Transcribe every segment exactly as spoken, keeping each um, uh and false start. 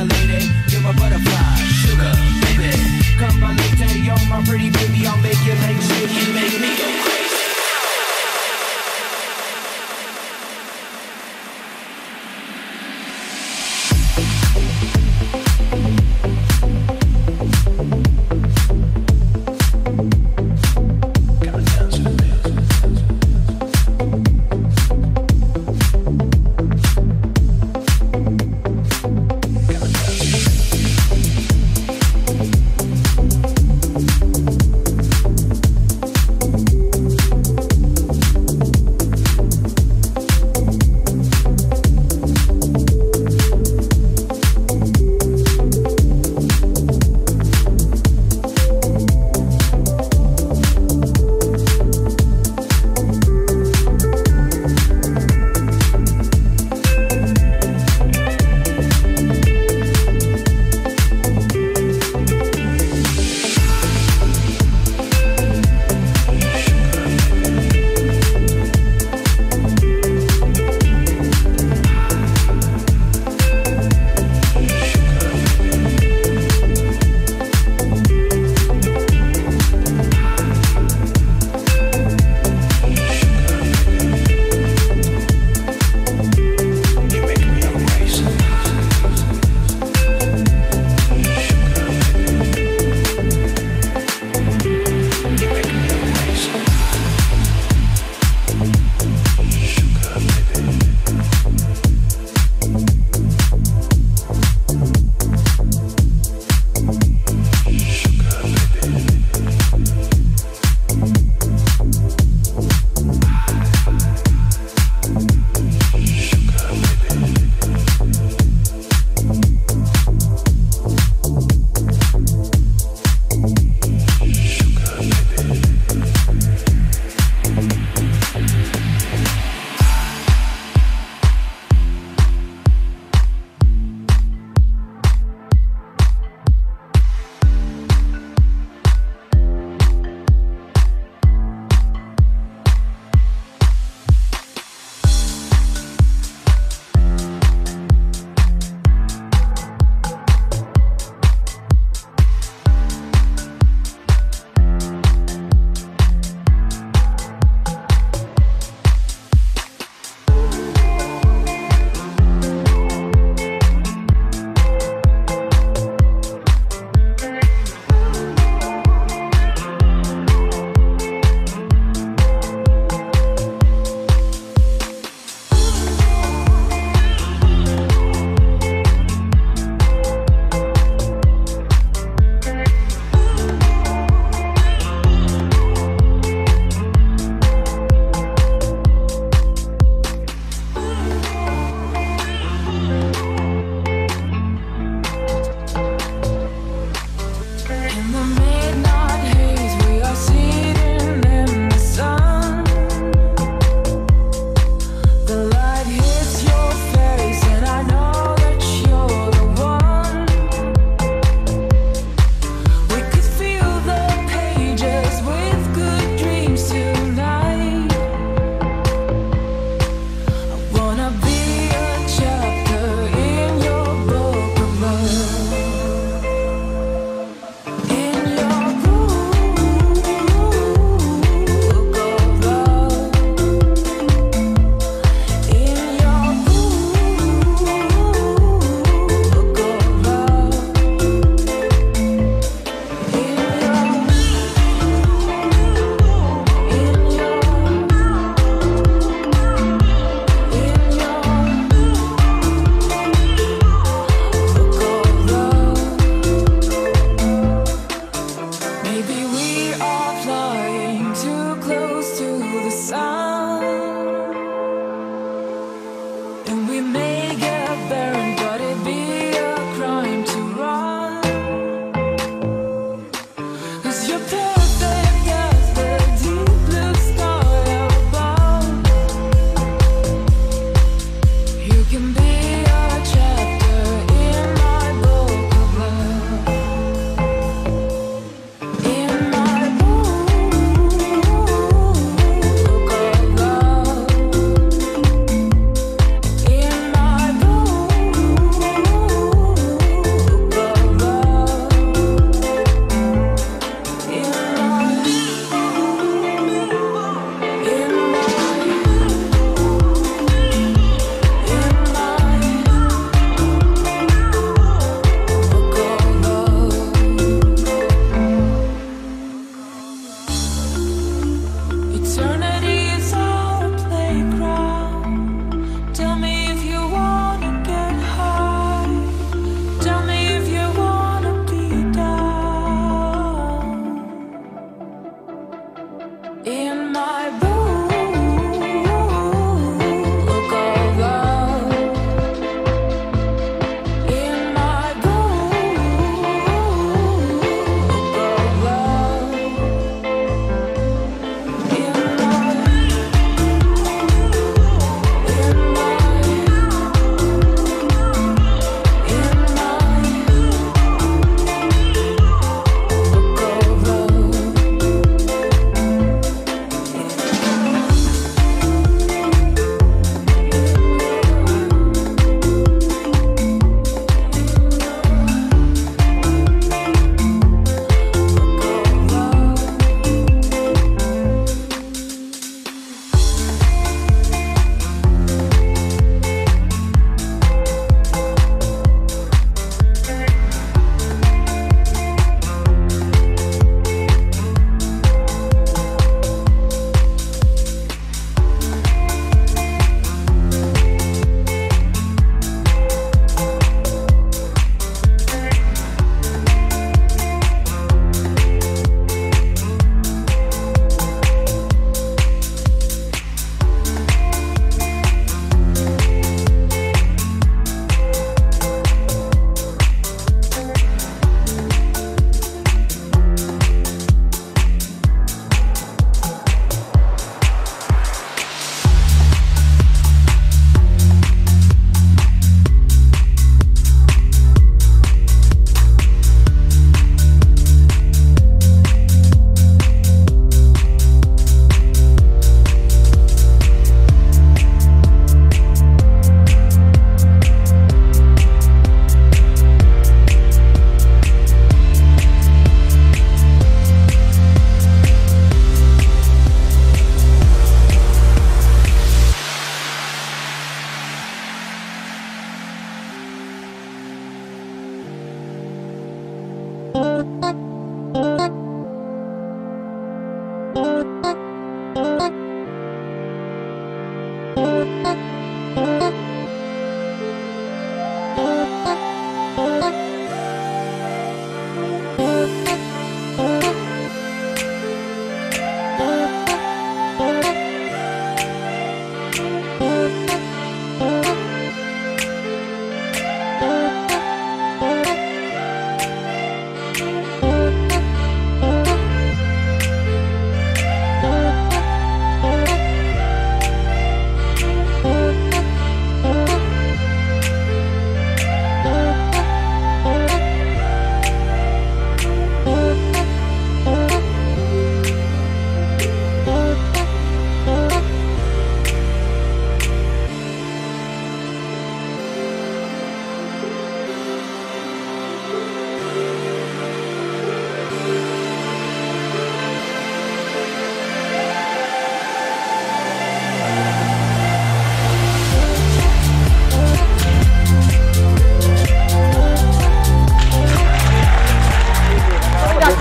lady, you're my butterfly, sugar, baby. Come my lady, you're my pretty baby, I'll make your legs shake, you make me go crazy.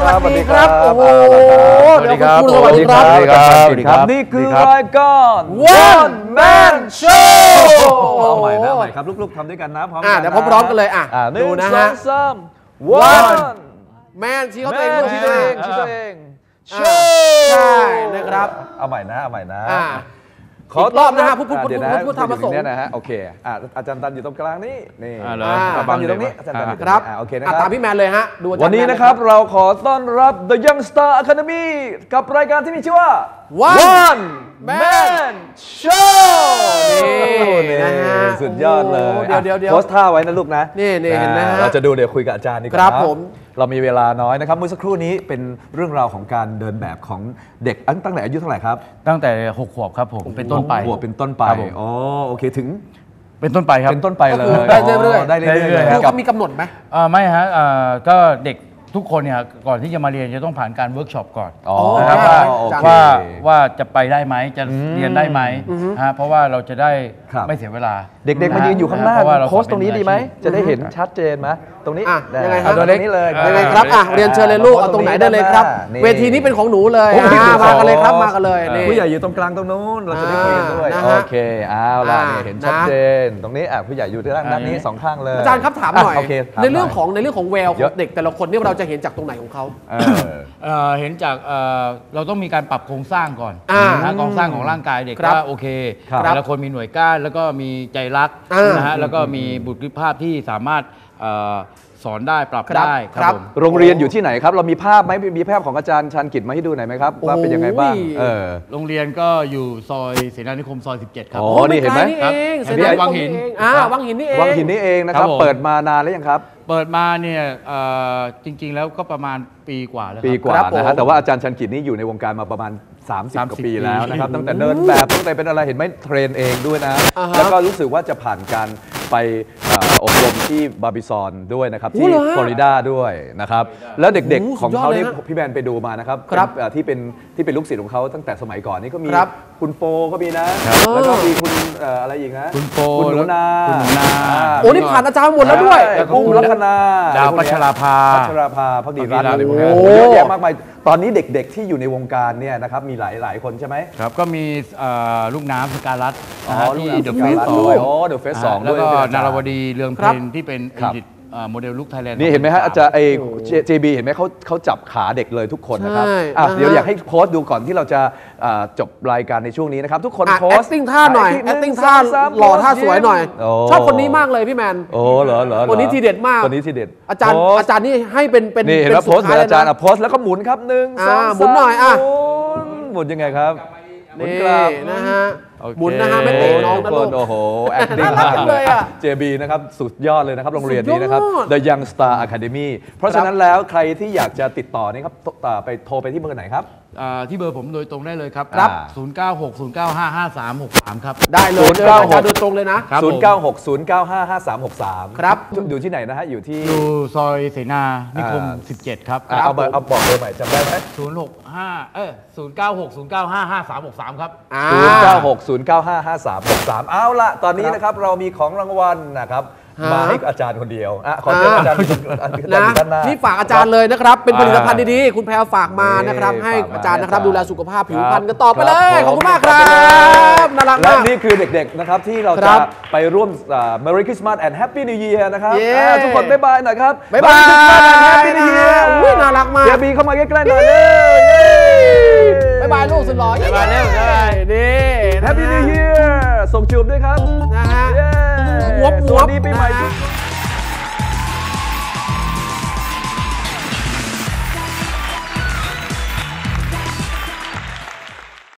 สวัสดีครับโอ้โหสวัสดีครับสวัสดีครับสวัสดีครับสวัสดีครับนี่คือรายการ One Man Show เอาใหม่นะใหม่ครับลูกๆทำด้วยกันนะพร้อมอ่ะกันเดี๋ยวพร้อมๆกันเลยอ่ะอ่ะหนึ่ดูงนะสอฮะงสาม One One แมนชี้เขาตัวเองแม่ลูกชี้ชี้ตัตัว วเอเอง งชี้ตัวเองอ่าใช่นะครับเอาใหม่นะเอาใหม่นะอ่าขออีกรอบนะฮะพูดพูดอ่ะเดี๋ยวนะพูดพูดทำประสงค์เนี่ยนะฮะโอเคอ่ะอาจารย์ตันอยู่ตรงกลางนี่นี่อ่าเหรออ่าอาจารย์ตันอยู่ตรงนี้อาจารย์ตันอยู่ตรงนี้ครับอ่ะโอเคนะอ่ะคตารัมบพี่แมนเลยฮะดูอาจารย์วันนี้แมนะครับเราขอต้อนรับ The Young Star Academy กับรายการที่มีชื่อว่า One Man Show นี่นะฮะสุดยอดเลยโอ้โหเดี๋ยวเดี๋ยวเดี๋ยวโพสท่าไว้นะลูกนะนี่นี่เห็นนะฮะเราจะดูเดี๋ยวคุยกับอาจารย์ดีกว่าครับนะผมเรามีเวลาน้อยนะครับเมื่อสักครู่นี้เป็นเรื่องราวของการเดินแบบของเด็กตั้งแต่อายุเท่าไหร่ครับตั้งแต่หกขวบครับผมเป็นต้นไปหัวบเป็นต้นไปครับผมอ๋อโอเคถึงเป็นต้นไปครับเป็นต้นไปเลยได้เรื่อยๆได้เรื่อยๆได้เรื่อยๆคือกัเขาบมีกำหนดไหมอ่าไม่ฮะอ่าก็เด็กทุกคนเนี่ยก่อนที่จะมาเรียนจะต้องผ่านการเวิร์กช็อปก่อนอ๋อนะครับว่าโอเคว่าว่าจะไปได้ไหมจะอืมเรียนได้ไหมฮะเพราะว่าเราจะได้ครับไม่เสียเวลาเด็กๆมายืนอยู่ข้างหน้าเพราะว่าเราโพสต์ตรงนี้ดีไหมสอนเป็นมืออาชีพจะได้เห็นชัดเจนไหมตรงนี้อ่ะยังไงครับเอาตรงนี้เลยอ่ายังไงครับอ่ะเรียนเชิญเลยลูกเอาตรงไหนได้เลยครับนี่เวทีนี้เป็นของหนูเลยโอ้โหอ่ะมากันเลยครับมากันเลยนี่ผู้ใหญ่อยู่ตรงกลางตรงนู้นเราจะได้คุยกันด้วยอ่านะโอฮะเคเอาล่ะอ่าเนี่ยเห็นชัดนะเจนตรงนี้อ่ะผู้ใหญ่อยู่ที่ด้านด้านนี้สองข้างเลยอาจารย์ครับถามหน่อยะโอเคถามในเรื่องหยของในเรื่องของแววขเยองอะเด็กแต่ละคนนี่เราจะเห็นจากตรงไหนของเขาเออเอ่อเห็นจากเอ่อเราต้องมีการปรับโครงสร้างก่อนอ่านะโครงสร้างของร่างกายเด็กครับว่าโอเคครับแต่ละคนมีหน่วยก้านแล้วก็มีใจรักอ่านนะฮะแล้วก็มีบุคลิกภาพที่สามารถเอ่อสอนได้ปรับครับได้คครัรับบ ผมโรงเรียนอยู่ที่ไหนครับ เรามีภาพไหมมีภาพของอาจารย์ชันกิจมาให้ดูหน่อยไหมครับว่าเป็นยังไงบ้างโอ้ยเออโรงเรียนก็อยู่ซอยเสนานิคมซอย สิบเจ็ด ครับอ๋อ นี่เห็นไหมนี่เองครับเสนานิคมวังหินเองอ่าวังหินนี่เองวังหินนี่เองนะครับครับผมเปิดมานานแล้วยังครับเปิดมาเนี่ยเอ่อจริง ๆ แล้วก็ประมาณปีกว่าแล้วครับปีกว่าครับผมนะฮะแต่ว่าอาจารย์ชันกิจนี่อยู่ในวงการมาประมาณ สามสิบสามกสิบว่าปีแล้วนะครับปีตั้งแต่เดินแบบตั้งแต่เป็นอะไรเห็นไหมเทรนเองด้วยนะอ่าฮะแล้วก็รู้สึกว่าจะผ่านการไปเอ่ออบรมที่บาร์บิซอนด้วยนะครับโอ้ที่เหรอฮะฟลอริดาด้วยนะครับ แล้วเด็กโอ้ๆ ของสุดยอดเขาเลยนี่ฮะพี่แมนไปดูมานะครับครับเป็นเอ่อที่เป็นที่เป็นลูกศิษย์ของเขาตั้งแต่สมัยก่อนนี่ก็มีครับคุณโฟก็มีนะครับแล้วก็มีคุณเอ่ออะไรอีกนะคุณโฟคุณหนูนาคุณหนูนาโอ้นี่ผ่านอาจารย์หมดแล้วด้วยใช่กุ้งลัคนาดาวพัชราภาพัชราภาพักดีรัตน์พักดีรัตน์อะไรพวกเนี้ยโอ้เยอะแยะมากมายตอนนี้เด็กๆที่อยู่ในวงการเนี่ยนะครับมีหลายหลายคนใช่ไหมครับก็มีเอ่อลูกน้ำสกาลัตอ๋อนะฮะลูกที่น้ำเดอะสเฟกาสลัตสอด้วยงอ๋อ The Face สองแล้วก็ด้วยเป็นอาจารย์นารวดีเรืองเพครับลที่เป็นครัเอบ ดิตโมเดลลุกไทยแลนด์นี่เห็นไหมฮะอาจารย์ไอเจบีเห็นไหมเขาเขาจับขาเด็กเลยทุกคนนะครับใช่อ่ะนะฮะเดี๋ยวอยากให้โพสต์ดูก่อนที่เราจะอ่าจบรายการในช่วงนี้นะครับ ทุกคนอ่ะโพสต์ acting ท่าหน่อยะ acting งท่าสมหล่อท่าสวยหน่อยโอ้ชอบคนนี้มากเลยพี่แมนโอ้เหรอเหรอหรอคนนี้ทีเด็ดมากคนนี้ทีเด็ดอาจารย์โพสต์อาจารย์นี่ให้เป็นเป็นนี่เห็นไหมป็โพสต์เหมือนอาจารย์สุอ่ะดโพสต์แล้วก็หมุนครับหนึ่งสองอ่าสามหมุนหน่อยอ่ะหมุนหมุนยังไงครับหมุนนี่กลับนะฮะโอเคหมุนนะฮะไม่เตะน้องนะทุกลูคกโอ้โห acting น่ารักจังเลยอะเจบีนะครับสุดยอดเลยนะครับโรงเรียนนี้นะครับสุดยอด The Young Star Academy เพราะฉะนั้นแล้วใครที่อยากจะติดต่อนี่ครับต่อไปโทรไปที่เบอร์ไหนครับอ่าที่เบอร์ผมโดยตรงได้เลยครับครับศูนย์ เก้า หก ศูนย์ เก้า ห้า ห้า สาม หก สามครับได้เลยศูนย์เจอเก้าอาจารย์หกโดยตรงเลยนะครับศูนย์เก้าหก ศูนย์เก้าห้า ห้าสามหกสามครับอยู่ที่ไหนนะฮะอยู่ที่อยู่ซอยเสนานิคมอ่าสิบเจ็ด ครับอ่ะเอาเบอร์เอาบอกเบอร์ใหม่จำได้ไหมศูนย์ หก ห้า เออศูนย์ เก้า หก ศูนย์ เก้า ห้า ห้า สาม หก สาม ครับอ่าศูนย์เก้าหก ศูนย์เก้าห้า ห้าสามหกสามเอาละตอนนี้นะครับเรามีของรางวัลนะครับฮะมาให้อาจารย์คนเดียวอ่ะขอเชิญอาจารย์อาจารย์อยู่นะด้านหน้านี่ฝากอาจารย์เลยนะครับ เป็นผลิตภัณฑ์อ่าดีๆ คุณแพรวฝากมานะครับนี่ให้ฝากมาอาจารย์นะครับให้อาจารย์ดูแลสุขภาพผิวพรรณครับกันต่อไปเลยครับขอบคุณมากคขรัอบคุณครับน่ารักและมากนี่คือเด็กๆนะครับที่เราคจะรับไปร่วมอ่า Merry Christmas and Happy New Year นะครับเย้อ่าทุกคนบ๊ายบายหน่อยครับบ๊ายบาย Merry Christmas and Happy New นะ Year อุ้ยน่ารักมากเจบีเข้ามาใกล้ๆหน่อยเลยบ๊ายบายลูกสุดหล่อบ๊ายบายเร็วบ๊ายบายนี่ Happy New Year ส่งจูบด้วยครับนะฮะเย้หัวสหัววัสดีปีใหม่นะทุฮะกคน